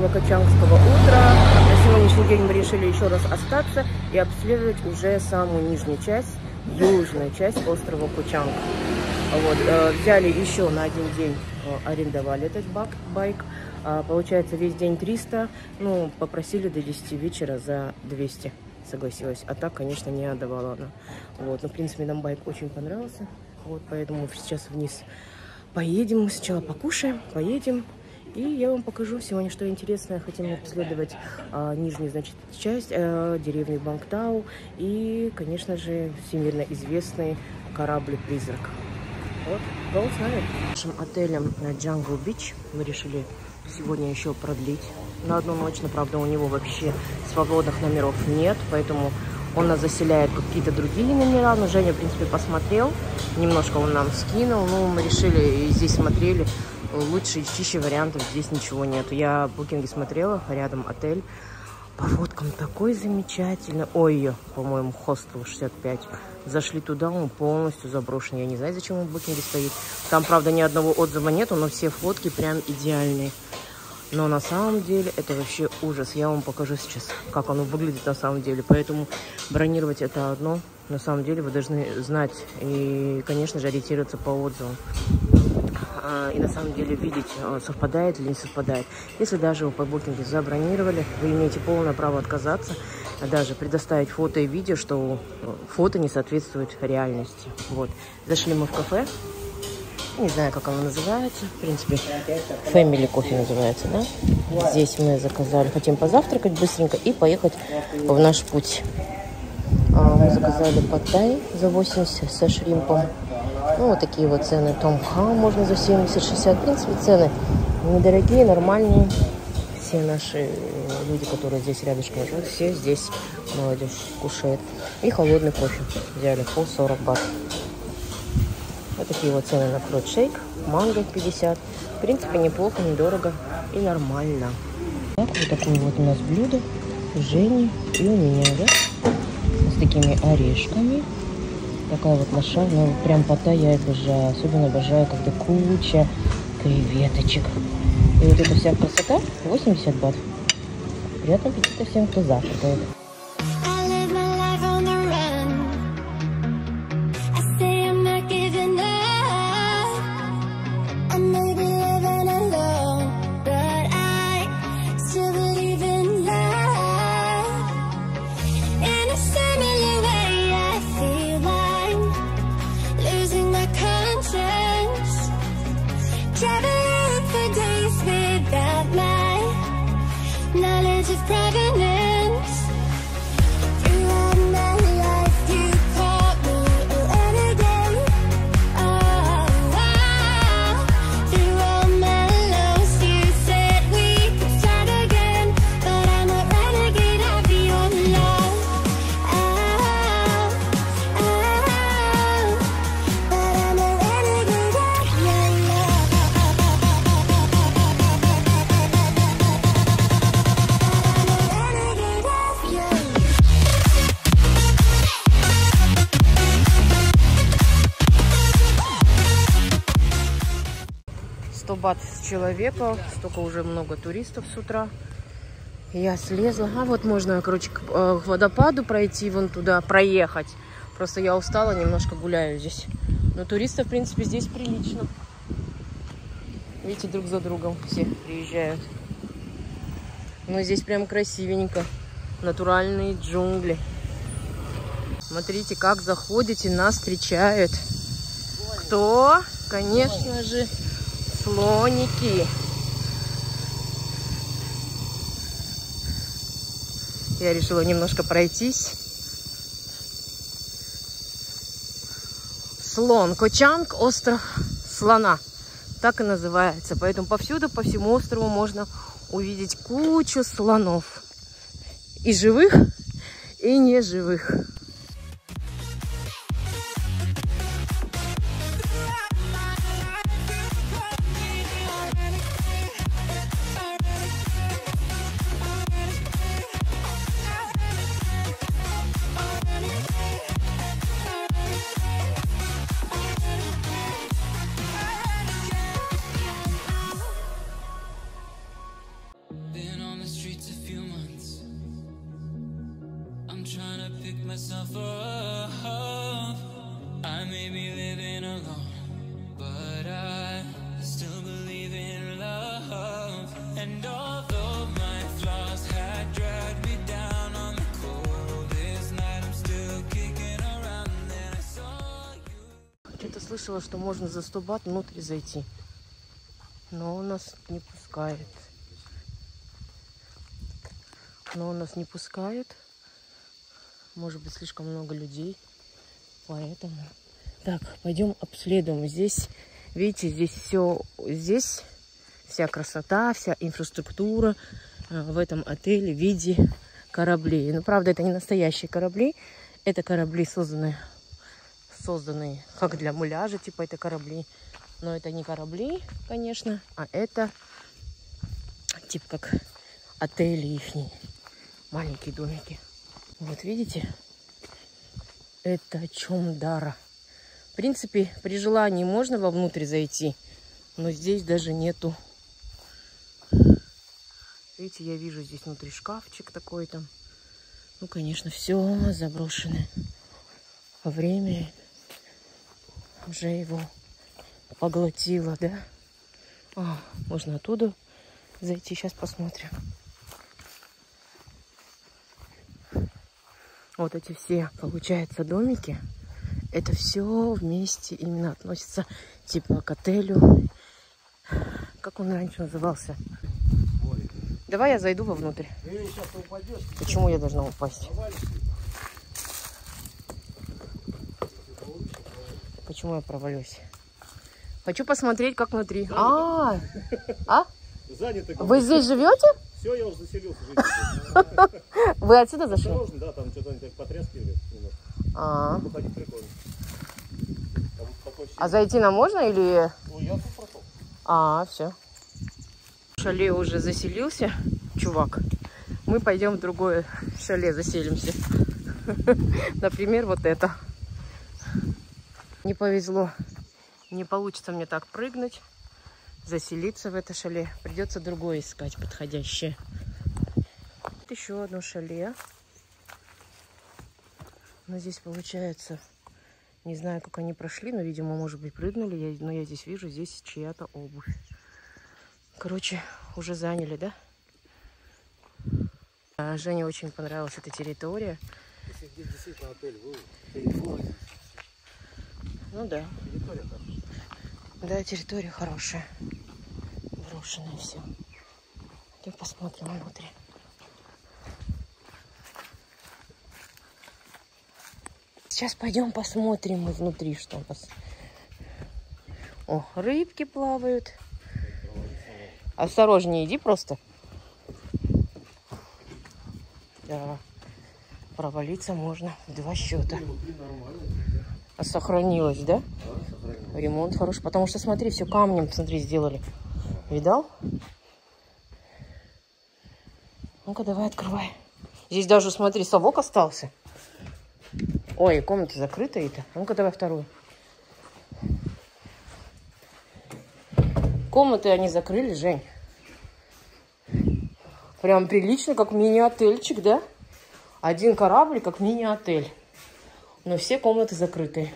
Новокочангского утра. На сегодняшний день мы решили еще раз остаться и обследовать уже самую нижнюю часть, южную часть острова Кочанг. Вот, взяли еще на один день, арендовали этот байк. Получается, весь день 300, ну, попросили до 10 вечера за 200. Согласилась. А так, конечно, не отдавала она. Вот, но, в принципе, нам байк очень понравился. Вот, поэтому сейчас вниз поедем. Мы сначала покушаем, поедем. И я вам покажу сегодня, что интересное. Хотим обследовать нижнюю, значит, часть деревни Бангтау. И, конечно же, всемирно известный корабль-призрак. Вот, go с нами. Нашим отелем Jungle Beach мы решили сегодня еще продлить на одну ночь, но, правда, у него вообще свободных номеров нет, поэтому он нас заселяет какие-то другие номера. Но Женя, в принципе, посмотрел, немножко он нам скинул, ну, мы решили, и здесь смотрели, лучше и чище вариантов здесь ничего нету. Я в букинге смотрела, рядом отель, по фоткам такой замечательный. Ой, по-моему, хостел 65. Зашли туда, он полностью заброшен. Я не знаю, зачем он в букинге стоит. Там, правда, ни одного отзыва нету, но все фотки прям идеальные. Но на самом деле это вообще ужас. Я вам покажу сейчас, как оно выглядит на самом деле. Поэтому бронировать это одно. На самом деле вы должны знать и, конечно же, ориентироваться по отзывам. И на самом деле видеть, совпадает или не совпадает. Если даже вы по букингу забронировали, вы имеете полное право отказаться, даже предоставить фото и видео, что фото не соответствует реальности. Вот. Зашли мы в кафе. Не знаю, как оно называется. В принципе, Family Coffee называется, да? Здесь мы заказали, хотим позавтракать быстренько и поехать в наш путь. Мы заказали пад-тай за 80 со шримпом. Ну, вот такие вот цены. Том-хам можно за 70-60. В принципе, цены недорогие, нормальные. Все наши люди, которые здесь рядышком живут, все здесь молодежь кушает. И холодный кофе взяли по 40 бат. Вот такие вот цены на фрут-шейк. Манго 50. В принципе, неплохо, недорого и нормально. Так, вот такое вот у нас блюдо у Жени и у меня, да? С такими орешками. Такая вот лошадь, ну прям пад-тай я обожаю. Особенно обожаю, когда куча креветочек. И вот эта вся красота 80 бат. Приятного аппетита всем, кто завтракает. Бат с человека, столько уже много туристов с утра. Я слезла, а вот можно, короче, к водопаду пройти, вон туда, проехать. Просто я устала, немножко гуляю здесь. Но туристов, в принципе, здесь прилично. Видите, друг за другом все приезжают. Но здесь прям красивенько. Натуральные джунгли. Смотрите, как заходите, нас встречают. Кто? Конечно же, слоники. Я решила немножко пройтись. Слон. Кочанг, остров слона. Так и называется. Поэтому повсюду, по всему острову можно увидеть кучу слонов. И живых, и неживых. Been streets a few months. I'm trying to pick myself up. I may be living alone, but I still believe in love. And although my flaws had dragged me down on the coldest night, I'm still kicking around. And then I saw you. Что-то слышала, что можно за 100 бат внутрь зайти. Но он нас не пускает. Может быть, слишком много людей. Поэтому. Так, пойдем обследуем. Здесь, видите, здесь вся красота, вся инфраструктура в этом отеле в виде кораблей. Ну, правда, это не настоящие корабли. Это корабли, созданные как для муляжа, типа это корабли. Но это не корабли, конечно, а это типа как отели ихние. Маленькие домики. Вот видите? Это Чомдара. В принципе, при желании можно вовнутрь зайти, но здесь даже нету. Видите, я вижу здесь внутри шкафчик такой там. Ну, конечно, все заброшенное. Время уже его поглотило, да? Можно оттуда зайти, сейчас посмотрим. Вот эти все, получается, домики, это все вместе именно относится типа к отелю. Как он раньше назывался? Давай я зайду вовнутрь. Почему я должна упасть? Почему я провалюсь? Хочу посмотреть, как внутри. Вы здесь живете? Все, я уже заселился. Вы отсюда зашли? Осторожно, да, там что-то они так потряскивали. Выходить прикольно. А зайти нам можно или... Ну, я тут прошел. Все. Шале уже заселился, чувак. Мы пойдем в другое шале заселимся. Например, вот это. Не повезло. Не получится мне так прыгнуть, заселиться в это шале. Придется другое искать, подходящее. Вот еще одно шале. Но здесь получается, не знаю, как они прошли, но, видимо, может быть, прыгнули. Но я здесь вижу, здесь чья-то обувь. Короче, уже заняли, да? Жене очень понравилась эта территория. Если здесь действительно отель, Ну да. Территория хорошая. Да, территория хорошая. Брошенное все. Пойдем посмотрим внутри. Сейчас пойдем посмотрим мы внутри, что у нас. О, рыбки плавают. Осторожнее иди просто. Да. Провалиться можно в 2 счета. А сохранилось, да? Ремонт хороший. Потому что, смотри, все камнем, смотри, сделали. Видал? Ну-ка, давай, открывай. Здесь даже, смотри, совок остался. Ой, комната закрытая-то. Ну-ка, давай вторую. Комнаты они закрыли, Жень. Прям прилично, как мини-отельчик, да? Один корабль, как мини-отель. Но все комнаты закрыты.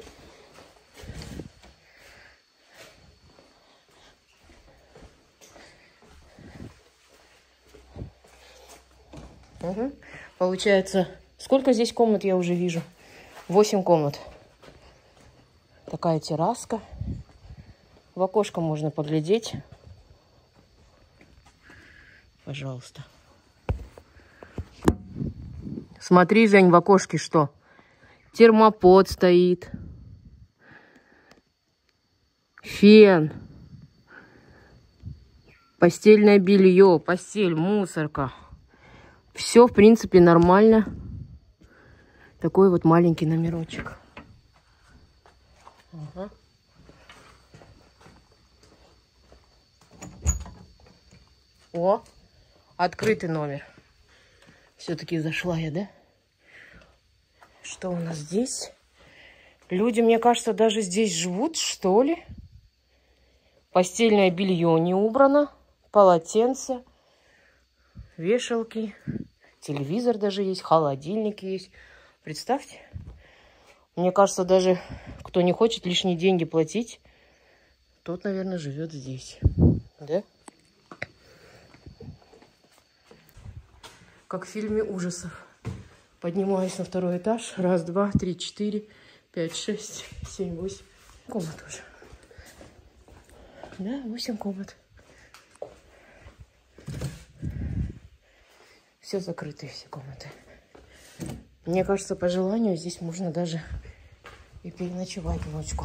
Угу. Получается, сколько здесь комнат я уже вижу? 8 комнат. Такая терраска. В окошко можно поглядеть. Пожалуйста. Смотри, Жень, в окошке что? Термопод стоит. Фен. Постельное белье, постель, мусорка. Все, в принципе, нормально. Такой вот маленький номерочек. Ага. О, открытый номер. Все-таки зашла я, да? Что у нас здесь? Люди, мне кажется, даже здесь живут, что ли? Постельное белье не убрано. Полотенце. вешалки, телевизор даже есть, холодильник есть. Представьте. Мне кажется, даже кто не хочет лишние деньги платить, тот, наверное, живет здесь. Да? Как в фильме ужасов. Поднимаюсь на 2-й этаж. 1, 2, 3, 4, 5, 6, 7, 8. Комнат уже. Да, 8 комнат. Все закрытые, все комнаты. Мне кажется, по желанию здесь можно даже и переночевать ночку.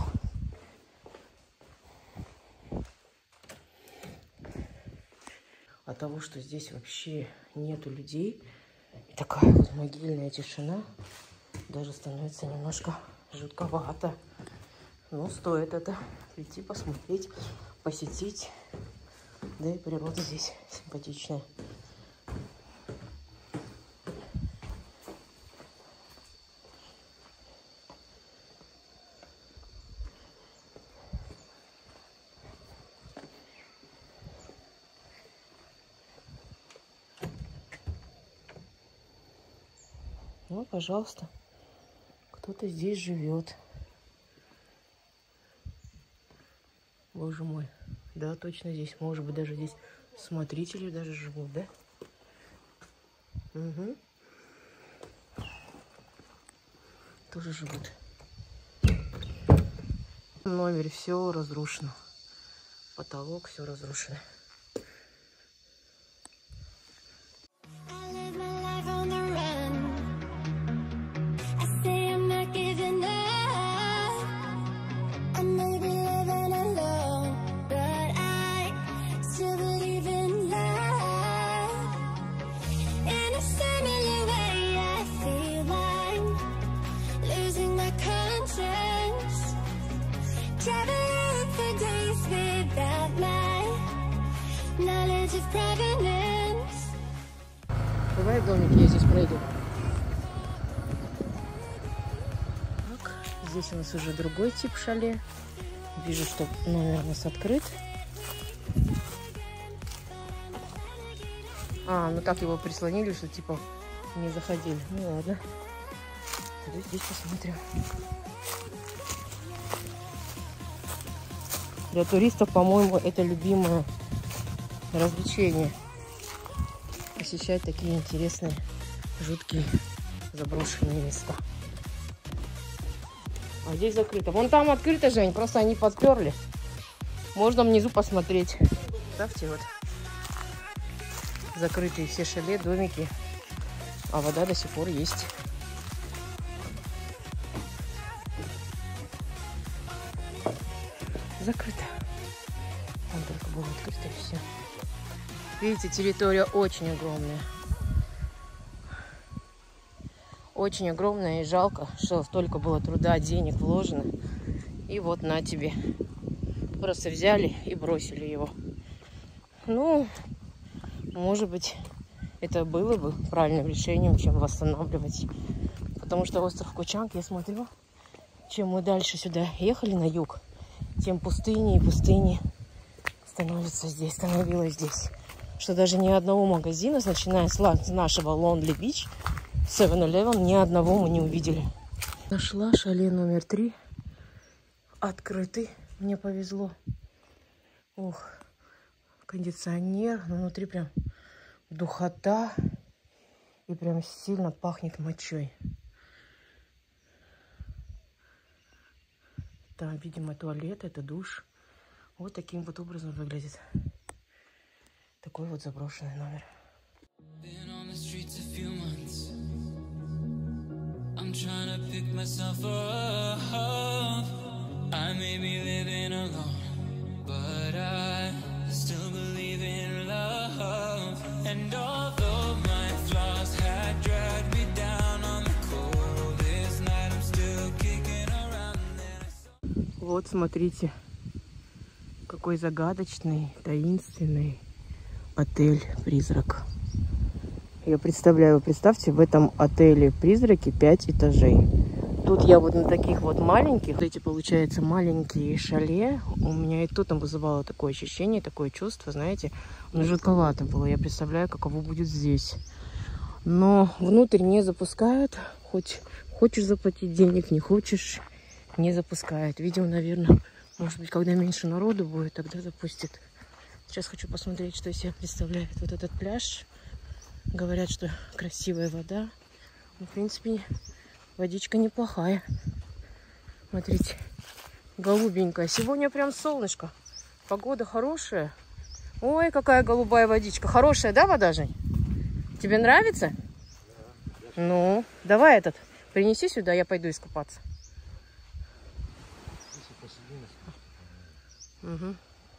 От того, что здесь вообще нету людей, и такая вот могильная тишина, даже становится немножко жутковато. Но стоит это прийти, посмотреть, посетить. Да и природа здесь симпатичная. Ну, пожалуйста, кто-то здесь живет. Боже мой. Да, точно здесь. Может быть, даже здесь смотрители даже живут, да? Угу. Тоже живут. В номере все разрушено. Потолок все разрушено. Бывает домики, я здесь пройду. Так, здесь у нас уже другой тип шале. Вижу, что номер у нас открыт. Ну так его прислонили, что типа не заходили. Ну ладно. Пойду здесь посмотрим. Для туристов, по-моему, это любимое развлечение. Посещать такие интересные, жуткие, заброшенные места. А здесь закрыто. Вон там открыто, Жень, просто они подперли. Можно внизу посмотреть. Ставьте вот. Закрытые все шале, домики. А вода до сих пор есть. Закрыто. Там только было открыто и все. Видите, территория очень огромная. Очень огромная, и жалко, что столько было труда, денег вложено. И вот на тебе. Просто взяли и бросили его. Ну, может быть, это было бы правильным решением, чем восстанавливать. Потому что остров Кочанг, я смотрю, чем мы дальше сюда ехали на юг, тем пустыней и пустыни становилось здесь. Что даже ни одного магазина, начиная с нашего Lonely Beach, 7-Eleven, ни одного мы не увидели. Нашла шале номер 3. Открытый. Мне повезло. Ох, кондиционер. Внутри прям духота. И прям сильно пахнет мочой. Там, видимо, туалет, это душ. Вот таким вот образом выглядит. Такой вот заброшенный номер. Вот смотрите, какой загадочный, таинственный отель-призрак. Я представляю, представьте, в этом отеле-призраке 5 этажей. Тут я вот на таких вот маленьких, эти, получается, маленькие шале, у меня и тут там вызывало такое ощущение, такое чувство, знаете, ну, жутковато было. Я представляю, каково будет здесь. Но внутрь не запускают, хоть хочешь заплатить денег, не хочешь, не запускают. Видимо, наверное, может быть, когда меньше народу будет, тогда запустят. Сейчас хочу посмотреть, что из себя представляет вот этот пляж. Говорят, что красивая вода. Ну, в принципе, водичка неплохая. Смотрите, голубенькая. Сегодня прям солнышко. Погода хорошая. Ой, какая голубая водичка. Хорошая, да, вода, Жень? Тебе нравится? Да. Ну, давай этот, принеси сюда, я пойду искупаться. Угу.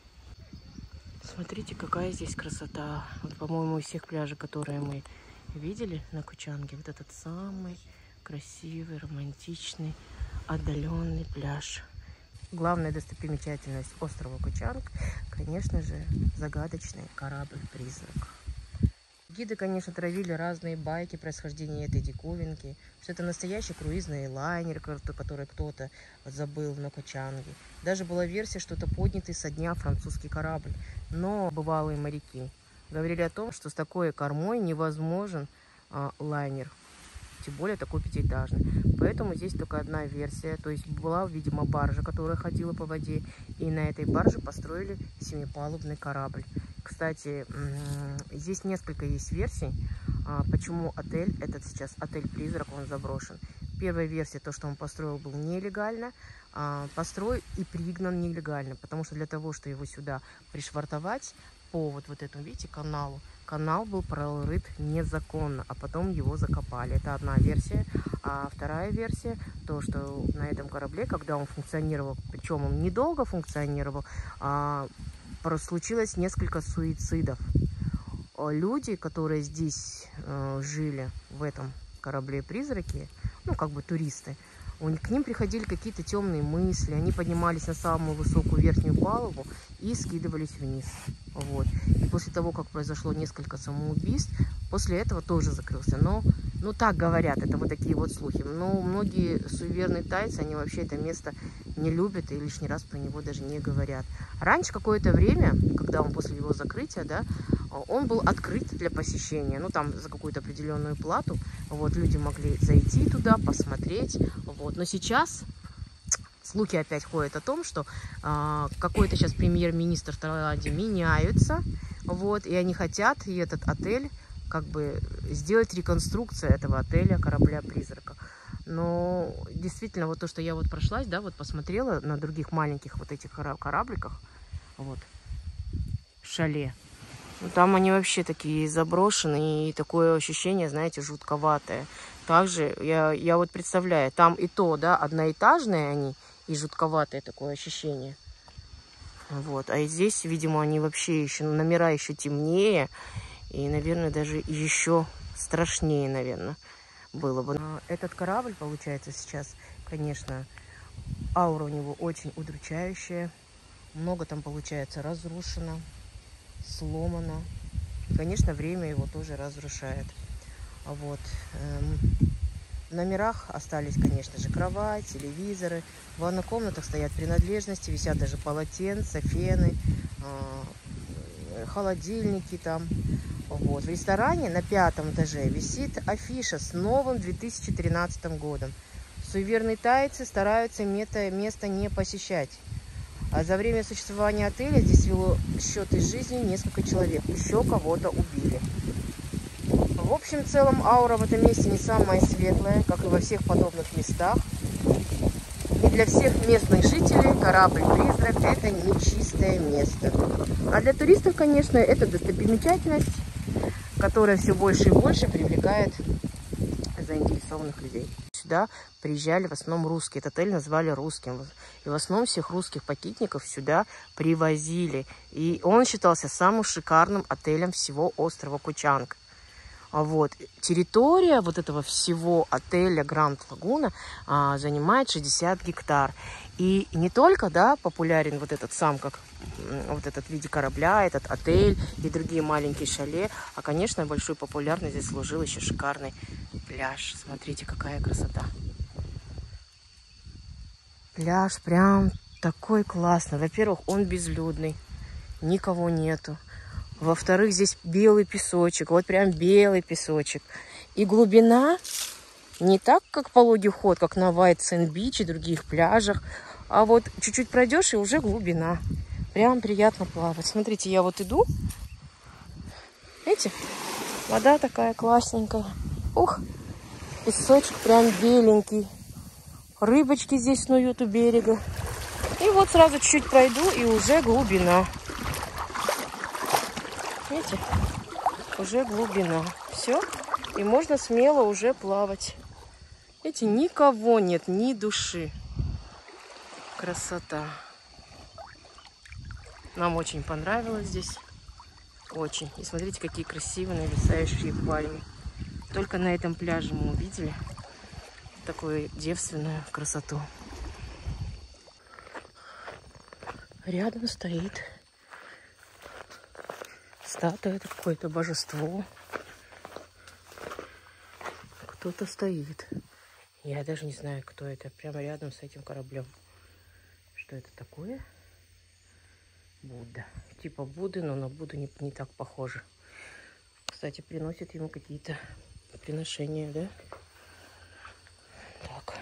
Смотрите, какая здесь красота. Вот, по-моему, из всех пляжей, которые мы видели на Кочанге, вот этот самый красивый, романтичный, отдаленный пляж. Главная достопримечательность острова Кочанг, конечно же, загадочный корабль-призрак. Гиды, конечно, травили разные байки происхождения этой диковинки, что это настоящий круизный лайнер, который кто-то забыл на Кочанге. Даже была версия, что это поднятый со дня французский корабль. Но бывалые моряки говорили о том, что с такой кормой невозможен лайнер, тем более такой пятиэтажный. Поэтому здесь только одна версия, то есть была, видимо, баржа, которая ходила по воде, и на этой барже построили семипалубный корабль. Кстати, здесь несколько есть версий, почему отель, этот сейчас отель-призрак, он заброшен. Первая версия, то, что он построил, был нелегально, построен и пригнан нелегально, потому что для того, чтобы его сюда пришвартовать по вот этому, видите, каналу, канал был прорыт незаконно, а потом его закопали. Это одна версия. А вторая версия, то, что на этом корабле, когда он функционировал, причем он недолго функционировал, случилось несколько суицидов. Люди, которые здесь жили, в этом корабле-призраке, ну, как бы туристы, к ним приходили какие-то темные мысли, они поднимались на самую высокую верхнюю палубу и скидывались вниз. Вот. И после того, как произошло несколько самоубийств, после этого тоже закрылся. Но, ну, так говорят, это вот такие вот слухи. Но многие суеверные тайцы, они вообще это место не любят и лишний раз про него даже не говорят. Раньше какое-то время, когда он после его закрытия, да, он был открыт для посещения, ну, там за какую-то определенную плату, вот, люди могли зайти туда, посмотреть, вот, но сейчас слухи опять ходят о том, что какой-то сейчас премьер-министр в Таиланде меняются, вот, и они хотят, и этот отель, как бы, сделать реконструкцию этого отеля, корабля-призрака. Но действительно, вот то, что я вот прошлась, да, вот посмотрела на других маленьких вот этих корабликах, вот, шале, ну, там они вообще такие заброшенные, и такое ощущение, знаете, жутковатое. Также я вот представляю, там и то, да, одноэтажные они, и жутковатое такое ощущение. Вот, а здесь, видимо, они вообще еще, номера еще темнее, и, наверное, даже еще страшнее, наверное, было бы. Этот корабль, получается, сейчас, конечно, аура у него очень удручающая. Много там, получается, разрушено, сломано. И, конечно, время его тоже разрушает. Вот. В номерах остались, конечно же, кровать, телевизоры. В ванных комнатах стоят принадлежности, висят даже полотенца, фены, холодильники там. Вот. В ресторане на 5-м этаже висит афиша с новым 2013 годом. Суеверные тайцы стараются место не посещать. А за время существования отеля здесь вело счет из жизни несколько человек. Еще кого-то убили. В общем, в целом, аура в этом месте не самая светлая, как и во всех подобных местах. И для всех местных жителей корабль-призрак – это нечистое место. А для туристов, конечно, это достопримечательность, которая все больше и больше привлекает заинтересованных людей. Сюда приезжали в основном русские. Этот отель назвали русским. И в основном всех русских пакетников сюда привозили. И он считался самым шикарным отелем всего острова Кочанг. Вот. Территория вот этого всего отеля Гранд Лагуна занимает 60 гектар. И не только, да, популярен вот этот сам, как вот этот в виде корабля, этот отель и другие маленькие шале, а, конечно, большую популярность здесь служил еще шикарный пляж. Смотрите, какая красота. Пляж прям такой классный. Во-первых, он безлюдный, никого нету. Во-вторых, здесь белый песочек, вот прям белый песочек. И глубина не так, как пологий вход, как на White Sand Beach и других пляжах, а вот чуть-чуть пройдешь, и уже глубина. Прям приятно плавать. Смотрите, я вот иду. Видите? Вода такая классненькая. Ух, песочек прям беленький. Рыбочки здесь снуют у берега. И вот сразу чуть-чуть пройду, и уже глубина. Видите? Уже глубина. Все. И можно смело уже плавать. Видите, никого нет, ни души. Красота. Нам очень понравилось здесь. Очень. И смотрите, какие красивые нависающие пальмы. Только на этом пляже мы увидели такую девственную красоту. Рядом стоит статуя, это какое-то божество. Кто-то стоит. Я даже не знаю, кто это. Прямо рядом с этим кораблем. Что это такое? Будда. Типа Будды, но на Будду не так похоже. Кстати, приносят ему какие-то приношения, да? Так.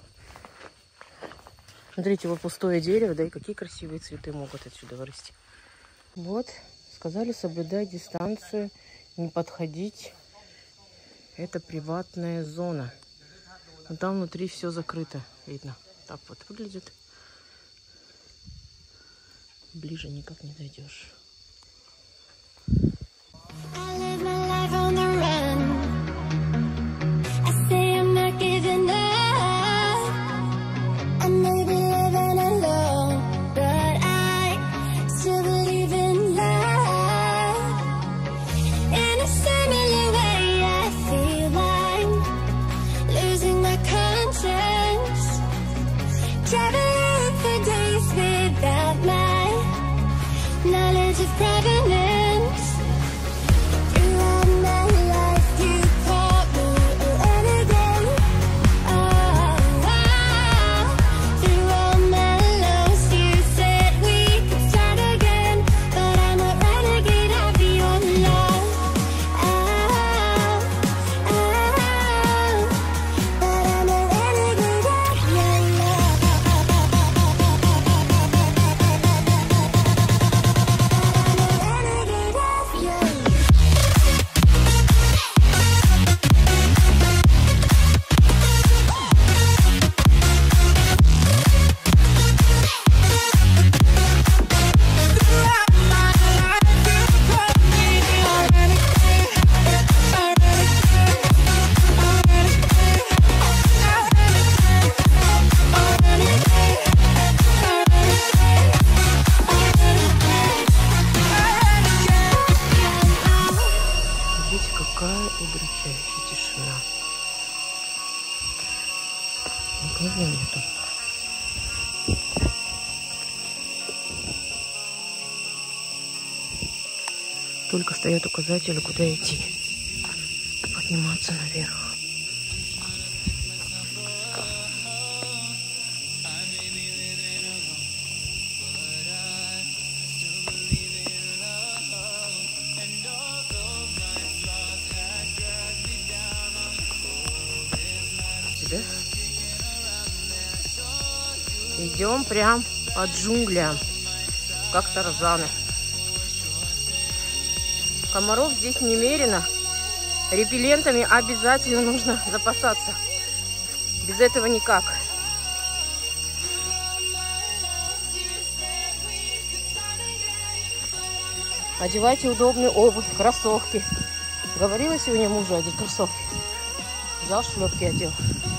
Смотрите, вот пустое дерево, да, и какие красивые цветы могут отсюда вырасти. Вот, сказали соблюдать дистанцию, не подходить. Это приватная зона. Но там внутри все закрыто, видно. Так вот выглядит. Ближе никак не дойдешь. Никого нету. Только стоят указатели, куда идти. Подниматься наверх. Да? Идем прям под джунглям, как тарзаны. Комаров здесь немерено. Репеллентами обязательно нужно запасаться. Без этого никак. Одевайте удобную обувь, кроссовки. Говорила сегодня мужу одеть кроссовки. Взял шлепки, одел.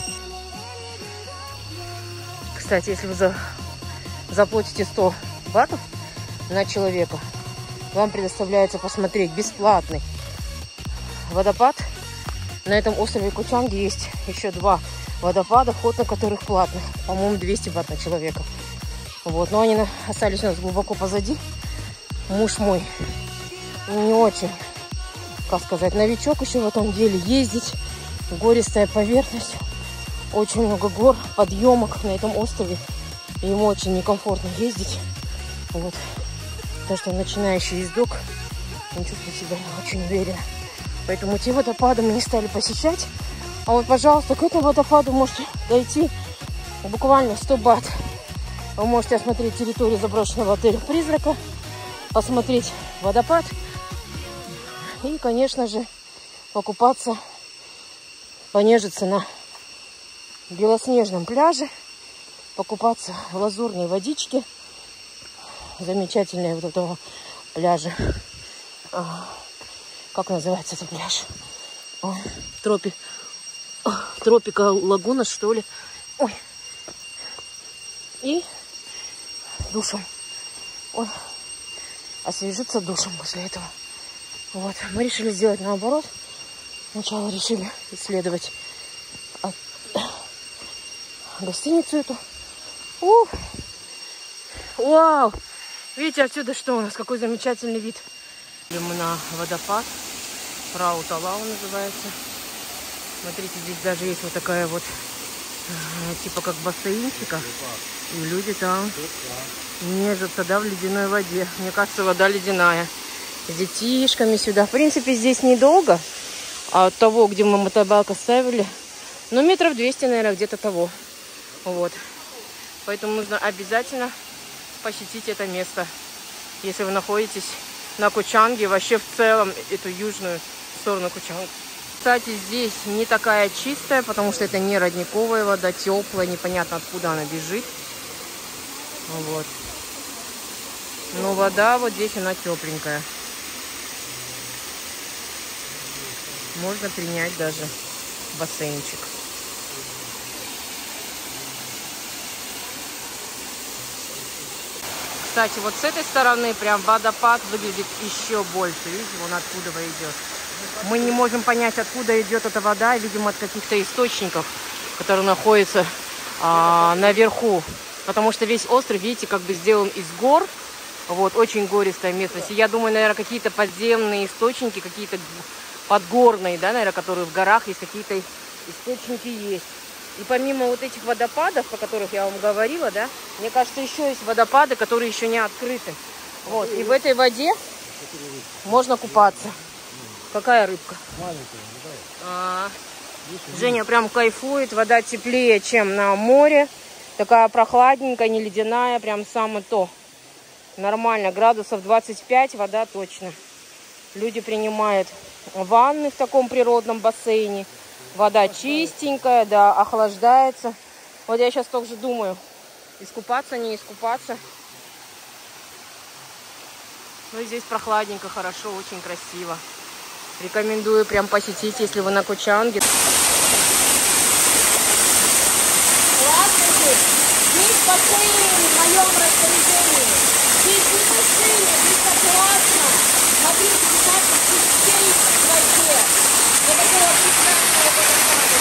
Кстати, если вы заплатите 100 батов на человека, вам предоставляется посмотреть бесплатный водопад. На этом острове Кочанги есть еще 2 водопада, вход на которых платных. По-моему, 200 бат на человека. Вот. Но они остались у нас глубоко позади. Муж мой не очень, как сказать, новичок еще в этом деле. Ездить, гористая поверхность, очень много гор, подъемок на этом острове. И ему очень некомфортно ездить. Вот. Потому что он начинающий ездок. Он чувствует себя не очень уверенно. Поэтому те водопады мы не стали посещать. А вот, пожалуйста, к этому водопаду можете дойти буквально 100 бат. Вы можете осмотреть территорию заброшенного отеля «Призрака», посмотреть водопад и, конечно же, покупаться, понежиться на белоснежном пляже, покупаться в лазурной водичке замечательной вот этого пляжа. Как называется этот пляж? Тропика Лагуна, что ли? Ой. И душем. Ой. Освежиться душем после этого. Вот. Мы решили сделать наоборот. Сначала решили исследовать гостиницу эту. Вау! Видите, отсюда что у нас? Какой замечательный вид. Мы на водопад. Рауталау называется. Смотрите, здесь даже есть вот такая вот, типа как бассейнчика. И люди там нежатся, да, в ледяной воде. Мне кажется, вода ледяная. С детишками сюда. В принципе, здесь недолго. От того, где мы мотобайк оставили. Ну, метров 200, наверное, где-то того. Вот. Поэтому нужно обязательно посетить это место. Если вы находитесь на Кочанге, вообще в целом эту южную сторону Кочанга. Кстати, здесь не такая чистая, потому что это не родниковая вода, теплая, непонятно откуда она бежит. Вот. Но вода вот здесь она тепленькая. Можно принять даже бассейнчик. Кстати, вот с этой стороны прям водопад выглядит еще больше. Видите, вон откуда идет. Мы не можем понять, откуда идет эта вода. Видимо, от каких-то источников, которые находятся наверху. Потому что весь остров, видите, как бы сделан из гор. Вот, очень гористая местность. И я думаю, наверное, какие-то подземные источники, какие-то подгорные, да, наверное, которые в горах есть, какие-то источники есть. И помимо вот этих водопадов, о которых я вам говорила, да, мне кажется, еще есть водопады, которые еще не открыты. Вот, и в этой воде можно купаться. Какая рыбка? Маленькая. Женя прям кайфует, вода теплее, чем на море. Такая прохладненькая, не ледяная, прям самое то. Нормально, градусов 25, вода точно. Люди принимают ванны в таком природном бассейне. Вода чистенькая, да, охлаждается. Вот я сейчас тоже думаю, искупаться, не искупаться. Ну, здесь прохладненько, хорошо, очень красиво. Рекомендую прям посетить, если вы на Кочанге. Классно здесь. Здесь бассейн в моем распоряжении. Здесь не бассейн, здесь так классно. Смотрите, как чистей в воде. Вот такого прекрасного водопада.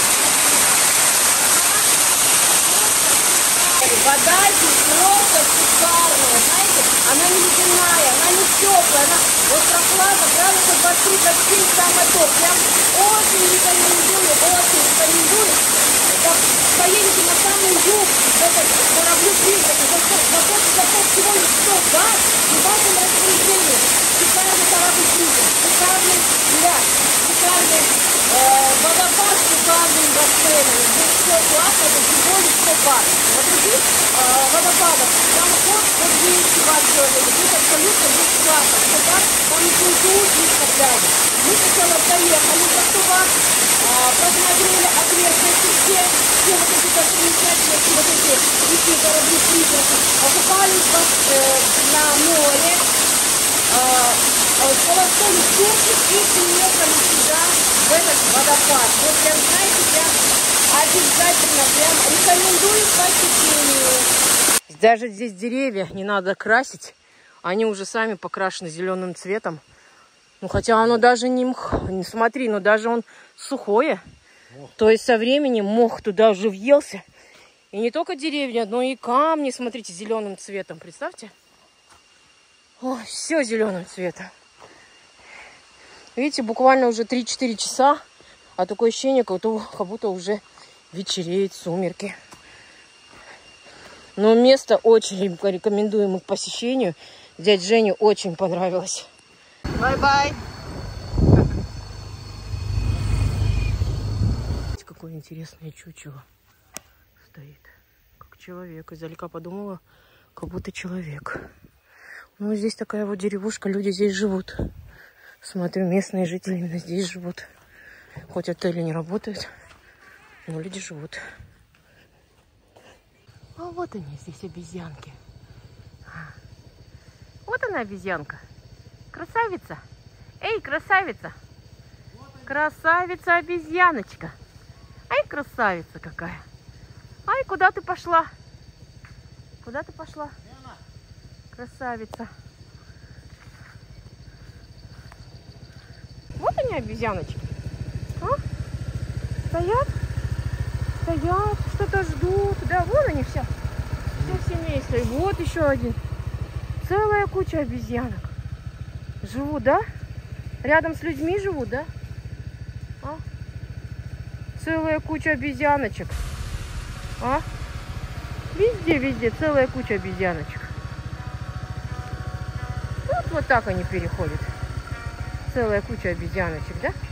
Вода здесь просто шикарная, знаете, она не ледяная, она не теплая, она вот прохладно, градусов 23-27 самое то. Прям очень рекомендую. Так, поедете на самый юг, в этот кораблю «Призрака», заход всего лишь 100 бат, и в вашем распоряжении шикарный корабль «Призрак», шикарный пляж, шикарный водопад, шикарный бассейн. Здесь все классно, это всего лишь 100 бат. На других водопадах там ход по 200 бат стоит, здесь абсолютно бесплатно. 100 бат, там не есть на пляже. Мы сначала заехали за 100 бат, посмотрели окрестности все вот эти достопримечательности, вот эти дикие корабли «Призраки», окупались на море, полоснули сумки и приехали сюда, в этот водопад. Вот прям, знаете, прям обязательно, прям рекомендую к посещению. Даже здесь деревья не надо красить, они уже сами покрашены зеленым цветом. Ну, хотя оно даже не смотри, но даже он сухое. То есть со временем мох туда уже въелся. И не только деревья, но и камни, смотрите, зеленым цветом. Представьте. Ой, все зеленым цветом. Видите, буквально уже 3-4 часа. А такое ощущение, как будто уже вечереет, сумерки. Но место очень рекомендуемо к посещению. Дядь Жене очень понравилось. Бай-бай. Какое интересное чучело стоит. Как человек. Издалека подумала, как будто человек. Ну, здесь такая вот деревушка. Люди здесь живут. Смотрю, местные жители именно здесь живут. Хоть отели не работают, но люди живут. А вот они здесь, обезьянки. Вот она, обезьянка. Красавица. Эй, красавица. Красавица, обезьяночка. Ай, красавица какая. Ай, куда ты пошла? Куда ты пошла? Красавица. Вот они, обезьяночки. А? Стоят? Стоят, что-то ждут. Да, вон они все. Все семейство. И вот еще один. Целая куча обезьянок. Живут, да? Рядом с людьми живут, да? А? Целая куча обезьяночек. А? Везде, везде целая куча обезьяночек. Вот так они переходят. Целая куча обезьяночек, да?